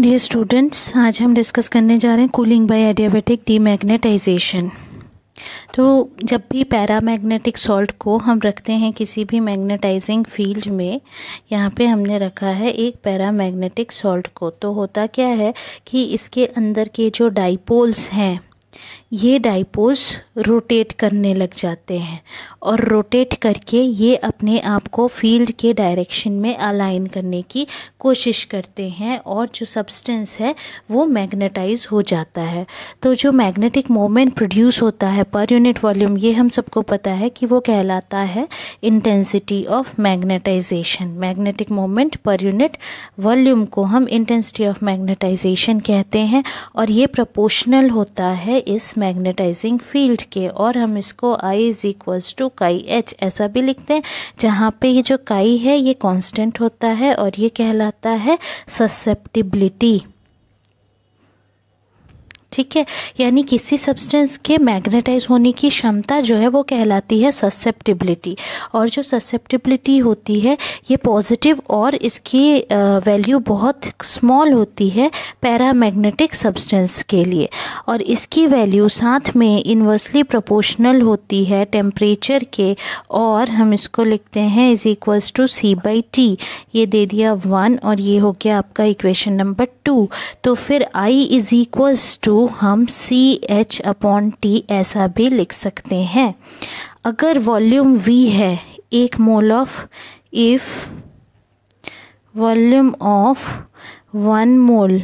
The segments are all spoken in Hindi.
डियर स्टूडेंट्स, आज हम डिस्कस करने जा रहे हैं कूलिंग बाय एडियाबैटिक डीमैग्नेटाइजेशन। तो जब भी पैरामैग्नेटिक सॉल्ट को हम रखते हैं किसी भी मैग्नेटाइजिंग फील्ड में, यहाँ पे हमने रखा है एक पैरामैग्नेटिक सॉल्ट को, तो होता क्या है कि इसके अंदर के जो डाइपोल्स हैं ये डाइपोल्स रोटेट करने लग जाते हैं और रोटेट करके ये अपने आप को फील्ड के डायरेक्शन में अलाइन करने की कोशिश करते हैं और जो सब्सटेंस है वो मैग्नेटाइज हो जाता है। तो जो मैग्नेटिक मोमेंट प्रोड्यूस होता है पर यूनिट वॉल्यूम, ये हम सबको पता है कि वो कहलाता है intensity of magnetisation. Magnetic moment per unit volume को हम इंटेंसिटी ऑफ मैग्नेटाइजेशन कहते हैं और ये प्रोपोर्शनल होता है इस मैग्नेटाइजिंग फील्ड के, और हम इसको I is equals to chi H ऐसा भी लिखते हैं, जहाँ पे ये जो काई है ये कांस्टेंट होता है और ये कहलाता है ससेप्टिबिलिटी। ठीक है, यानी किसी सब्सटेंस के मैग्नेटाइज होने की क्षमता जो है वो कहलाती है ससेप्टिबिलिटी, और जो ससेप्टिबिलिटी होती है ये पॉजिटिव और इसकी वैल्यू बहुत स्मॉल होती है पैरामैग्नेटिक सब्सटेंस के लिए, और इसकी वैल्यू साथ में इन्वर्सली प्रोपोर्शनल होती है टेम्परेचर के, और हम इसको लिखते हैं इज इक्वल्स टू C/T। ये दे दिया 1 और ये हो गया आपका इक्वेशन नंबर 2। तो फिर I इज इक्वल्स टू हम CH/T ऐसा भी लिख सकते हैं। अगर वॉल्यूम V है 1 mole of, if volume of 1 mole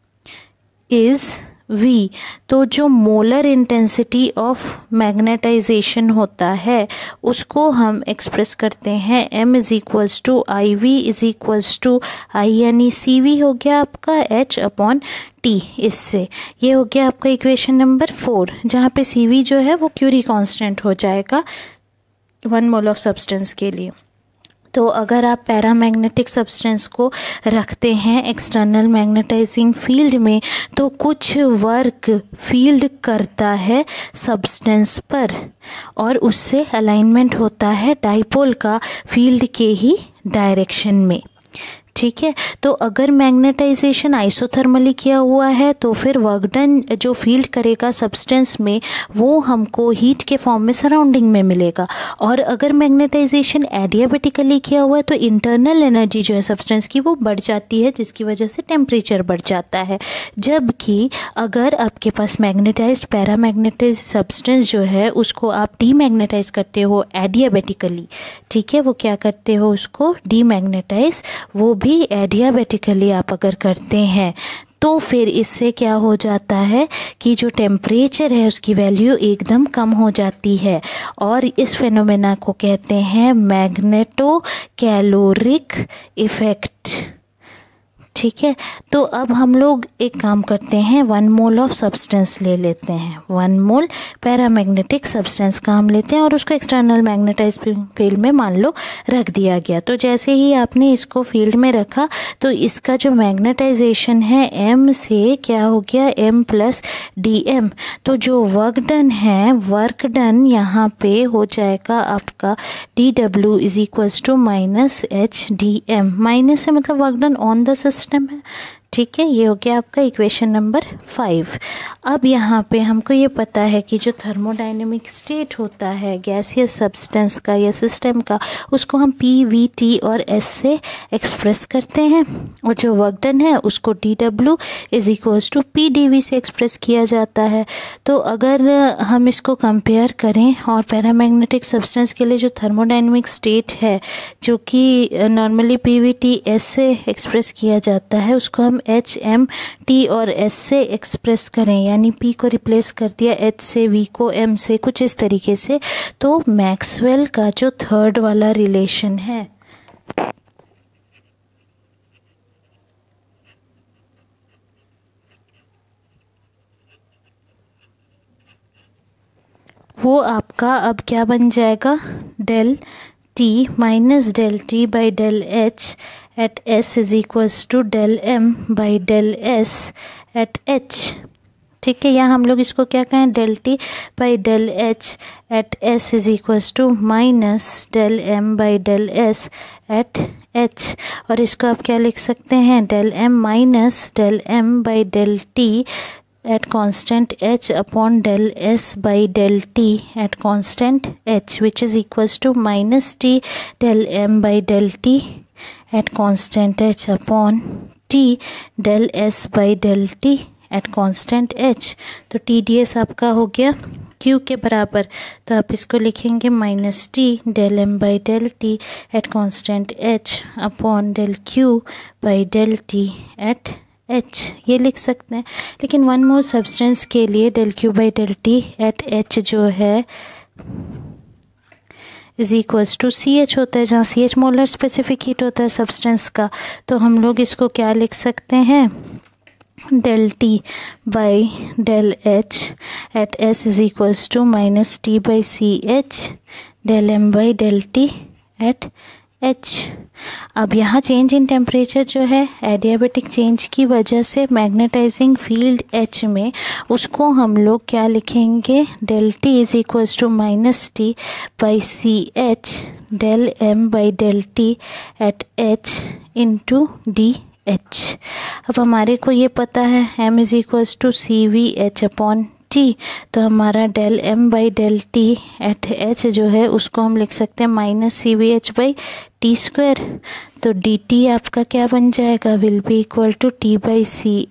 is V, तो जो मोलर इंटेंसिटी ऑफ मैग्नेटाइजेशन होता है उसको हम एक्सप्रेस करते हैं M is equals to IV is equals to I, यानी CV हो गया आपका H/T। इससे ये हो गया आपका इक्वेशन नंबर 4, जहाँ पे CV जो है वो क्यूरी कांस्टेंट हो जाएगा 1 मोल ऑफ सब्सटेंस के लिए। तो अगर आप पैरामैग्नेटिक सब्सटेंस को रखते हैं एक्सटर्नल मैग्नेटाइजिंग फील्ड में तो कुछ वर्क फील्ड करता है सब्सटेंस पर और उससे अलाइनमेंट होता है डाइपोल का फील्ड के ही डायरेक्शन में। ठीक है, तो अगर मैग्नेटाइजेशन आइसोथर्मली किया हुआ है तो फिर वर्क डन जो फील्ड करेगा सब्सटेंस में वो हमको हीट के फॉर्म में सराउंडिंग में मिलेगा, और अगर मैग्नेटाइजेशन एडियाबेटिकली किया हुआ है तो इंटरनल एनर्जी जो है सब्सटेंस की वो बढ़ जाती है, जिसकी वजह से टेम्परेचर बढ़ जाता है। जबकि अगर आपके पास मैग्नेटाइज्ड पैरामैग्नेटाइज्ड सब्सटेंस जो है उसको आप डीमैग्नेटाइज करते हो एडियाबेटिकली, ठीक है, वो क्या करते हो उसको डीमैग्नेटाइज, वो भी एडियाबेटिकली आप अगर करते हैं तो फिर इससे क्या हो जाता है कि जो टेम्परेचर है उसकी वैल्यू एकदम कम हो जाती है, और इस फेनोमेना को कहते हैं मैग्नेटो कैलोरिक इफेक्ट। ठीक है, तो अब हम लोग एक काम करते हैं, 1 मोल ऑफ सब्सटेंस ले लेते हैं, 1 मोल पैरामैग्नेटिक सब्सटेंस का हम लेते हैं और उसको एक्सटर्नल मैग्नेटाइज फील्ड में मान लो रख दिया गया। तो जैसे ही आपने इसको फील्ड में रखा तो इसका जो मैग्नेटाइजेशन है M से क्या हो गया M+dm। तो जो वर्क डन है, वर्क डन यहाँ पे हो जाएगा आपका dW is equals to -H/dm। Minus है मतलब work done on the system है। ठीक है, ये हो गया आपका इक्वेशन नंबर 5। अब यहाँ पे हमको ये पता है कि जो थर्मोडायनेमिक स्टेट होता है गैसियस सब्सटेंस का या सिस्टम का, उसको हम P, V, T और S से एक्सप्रेस करते हैं, और जो वर्क डन है उसको dW is equals to PdV से एक्सप्रेस किया जाता है। तो अगर हम इसको कंपेयर करें और पैरामैग्नेटिक सब्सटेंस के लिए जो थर्मोडायनेमिक स्टेट है जो कि नॉर्मली PVT/S से एक्सप्रेस किया जाता है, उसको हम HM/T और S से एक्सप्रेस करें, यानी P को रिप्लेस कर दिया H से, V को M से, कुछ इस तरीके से, तो मैक्सवेल का जो थर्ड वाला रिलेशन है वो आपका अब क्या बन जाएगा, del T minus del T by del H at S is equals to del M by del S at H। ठीक है, या हम लोग इसको क्या कहें, del T by del H at S is equals to minus del M by del S at H, और इसको आप क्या लिख सकते हैं, del M minus del M by del T at constant h upon del s by del t at constant h, which is equals to minus t del m by del t at constant h upon t del s by del t at constant h। तो टी डी एस आपका हो गया q के बराबर, तो आप इसको लिखेंगे minus T del M by del T at constant h upon del q by del T at h, ये लिख सकते हैं। लेकिन वन मोर सब्सटेंस के लिए del Q by del T at h जो है is equals to C H होता है, जहाँ C H molar specific heat होता है सब्सटेंस का। तो हम लोग इसको क्या लिख सकते हैं, del T by del H at S is equals to minus T by C H del M by del T at H. अब यहाँ चेंज इन टेम्परेचर जो है एडियाबेटिक चेंज की वजह से मैग्नेटाइजिंग फील्ड एच में, उसको हम लोग क्या लिखेंगे, del T is equals to minus T by C H del M by del T at H into D H. अब हमारे को ये पता है m is equals to C V H upon T, तो हमारा del M by del T at H जो है उसको हम लिख सकते हैं minus C V H by T square. तो डी टी आपका क्या बन जाएगा, will be equal to T by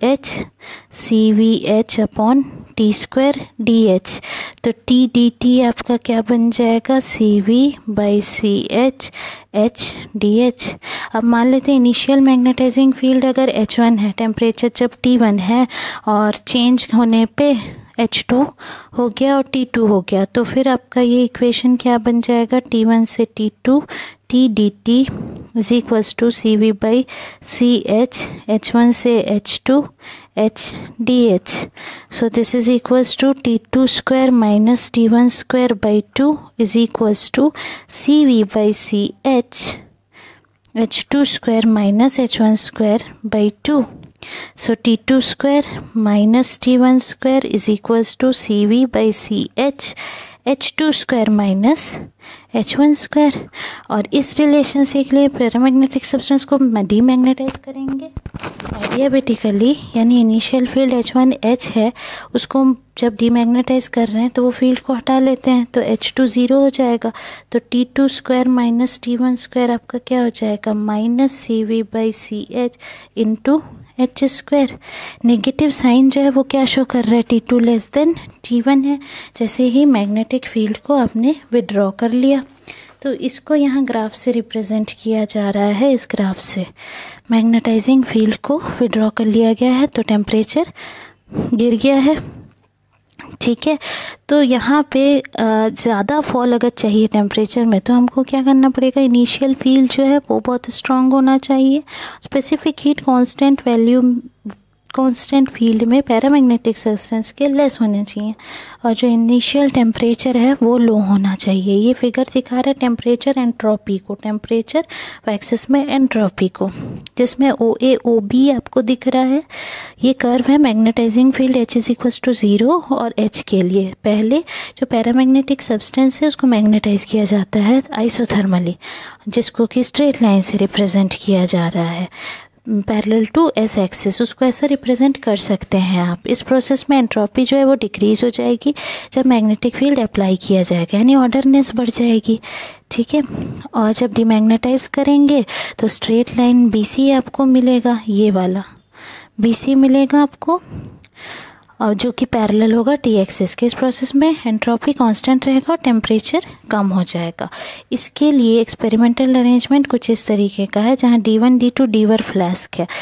C V H upon T square D H. तो टी डी टी आपका क्या बन जाएगा, C V by C H D H. अब मान लेते हैं इनिशियल मैग्नेटाइजिंग फील्ड अगर H1 है, टेम्परेचर जब T1 है और चेंज होने पे H2 हो गया और T2 हो गया, तो फिर आपका ये इक्वेशन क्या बन जाएगा, T1 से T2 T D T is equals to C V by C H, H1 से H2 H D H. So this is equals to T2 square minus T1 square by 2 is equals to C V by C H H2 square minus H1 square by 2। So T2 square minus T1 square is equals to CV by CH H2 square minus H1 square। और इस रिलेशन से के लिए पैरामैग्नेटिक सब्सटेंस को डीमैग्नेटाइज करेंगे एडियाबेटिकली, यानी इनिशियल फील्ड H1H है, उसको जब डीमैग्नेटाइज कर रहे हैं तो वो फील्ड को हटा लेते हैं, तो H2 ज़ीरो हो जाएगा। तो T2 square minus T1 square आपका क्या हो जाएगा, minus C V by C H into H square. Negative sign जो है वो क्या शो कर रहा है, T2 लेस देन T1 है। जैसे ही मैग्नेटिक फील्ड को आपने विड्रॉ कर लिया, तो इसको यहाँ ग्राफ से रिप्रेजेंट किया जा रहा है। इस ग्राफ से मैग्नेटाइजिंग फील्ड को विड्रॉ कर लिया गया है, तो टेम्परेचर गिर गया है, ठीक है। तो यहाँ पे ज़्यादा फॉल अगर चाहिए टेम्परेचर में, तो हमको क्या करना पड़ेगा, इनिशियल फील्ड जो है वो बहुत स्ट्रांग होना चाहिए। Specific heat constant value constant field में पैरामैग्नेटिक सब्सटेंस के लेस होने चाहिए, और जो इनिशियल टेम्परेचर है वो लो होना चाहिए। ये फिगर दिखा रहा है टेम्परेचर एंट्रोपी को, टेम्परेचर एक्सिस में एंट्रोपी को, जिसमें ओ ए ओ बी आपको दिख रहा है। ये कर्व है magnetizing field H is equals to zero और H के लिए। पहले जो पैरामैग्नेटिक सब्सटेंस है उसको मैग्नेटाइज किया जाता है आइसोथर्मली, जिसको कि स्ट्रेट लाइन से रिप्रेजेंट किया जा रहा है पैरेलल टू एस एक्सिस, उसको ऐसा रिप्रेजेंट कर सकते हैं आप। इस प्रोसेस में एंट्रोपी जो है वो डिक्रीज हो जाएगी जब मैग्नेटिक फील्ड अप्लाई किया जाएगा, यानी ऑर्डरनेस बढ़ जाएगी, ठीक है। और जब डीमैग्नेटाइज करेंगे तो स्ट्रेट लाइन BC आपको मिलेगा, ये वाला BC मिलेगा आपको, और जो कि पैरेलल होगा T एक्सिस के। इस प्रोसेस में एंट्रोपी कांस्टेंट रहेगा और टेम्परेचर कम हो जाएगा। इसके लिए एक्सपेरिमेंटल अरेंजमेंट कुछ इस तरीके का है, जहाँ D1 D2 D1 फ्लास्क है,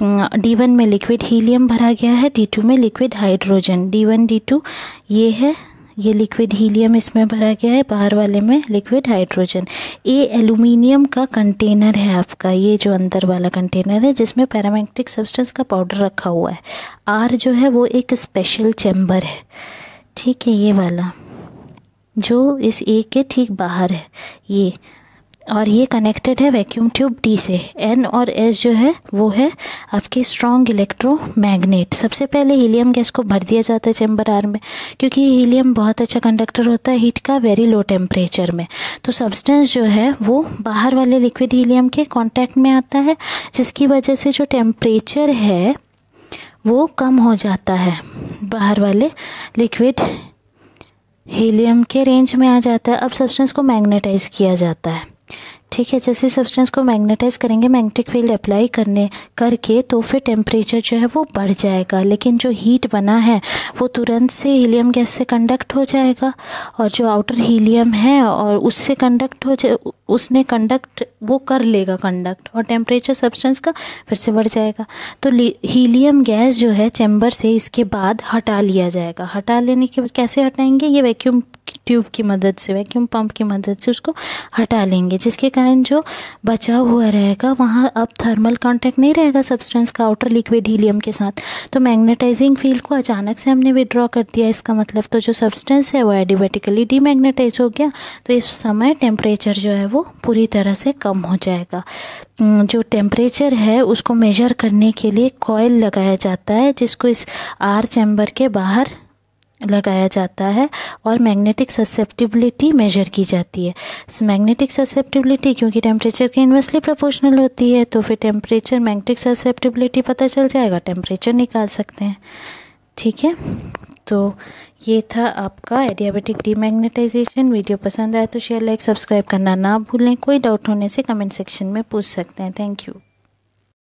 D1 में लिक्विड हीलियम भरा गया है, D2 में लिक्विड हाइड्रोजन। D1 D2 ये है, ये लिक्विड हीलियम इसमें भरा गया है, बाहर वाले में लिक्विड हाइड्रोजन। ए एल्यूमिनियम का कंटेनर है आपका, ये जो अंदर वाला कंटेनर है जिसमें पैरामैग्नेटिक सब्सटेंस का पाउडर रखा हुआ है। आर जो है वो एक स्पेशल चैम्बर है, ठीक है, ये वाला जो इस ए के ठीक बाहर है, ये और ये कनेक्टेड है वैक्यूम ट्यूब डी से। N और S जो है वो है आपके स्ट्रॉन्ग इलेक्ट्रोमैग्नेट। सबसे पहले हीलियम गैस को भर दिया जाता है चैम्बर आर में, क्योंकि हीलियम बहुत अच्छा कंडक्टर होता है हीट का वेरी लो टेम्परेचर में। तो सब्सटेंस जो है वो बाहर वाले लिक्विड हीलियम के कांटेक्ट में आता है, जिसकी वजह से जो टेम्परेचर है वो कम हो जाता है, बाहर वाले लिक्विड हीलियम के रेंज में आ जाता है। अब सब्सटेंस को मैग्नेटाइज किया जाता है, ठीक है। जैसे सब्सटेंस को मैग्नेटाइज करेंगे मैग्नेटिक फील्ड अप्लाई करके तो फिर टेम्परेचर जो है वो बढ़ जाएगा, लेकिन जो हीट बना है वो तुरंत से हीलियम गैस से कंडक्ट हो जाएगा, और जो आउटर हीलियम है और उससे उसने कंडक्ट वो कर लेगा कंडक्ट, और टेम्परेचर सब्सटेंस का फिर से बढ़ जाएगा। तो हीलियम गैस जो है चैम्बर से इसके बाद हटा लिया जाएगा। हटा लेने के कैसे हटाएंगे, ये वैक्यूम ट्यूब की मदद से, वैक्यूम पंप की मदद से उसको हटा लेंगे, जिसके कारण जो बचा हुआ रहेगा वहाँ अब थर्मल कांटेक्ट नहीं रहेगा सब्सटेंस का आउटर लिक्विड हीलियम के साथ। तो मैग्नेटाइजिंग फील्ड को अचानक से हमने विड्रॉ कर दिया, इसका मतलब तो जो सब्सटेंस है वो एडिबेटिकली डीमैग्नेटाइज हो गया। तो इस समय टेम्परेचर जो है वो पूरी तरह से कम हो जाएगा। जो टेम्परेचर है उसको मेजर करने के लिए कॉइल लगाया जाता है, जिसको इस आर चैम्बर के बाहर लगाया जाता है, और मैग्नेटिक ससेप्टिबिलिटी मेजर की जाती है। मैग्नेटिक ससेप्टिबिलिटी क्योंकि टेम्परेचर के इन्वर्सली प्रोपोर्शनल होती है, तो फिर टेम्परेचर मैग्नेटिक ससेप्टिबिलिटी पता चल जाएगा, टेम्परेचर निकाल सकते हैं, ठीक है। तो ये था आपका एडियाबेटिक डीमैग्नेटाइजेशन। वीडियो पसंद आए तो शेयर लाइक सब्सक्राइब करना ना भूलें। कोई डाउट होने से कमेंट सेक्शन में पूछ सकते हैं। Thank you.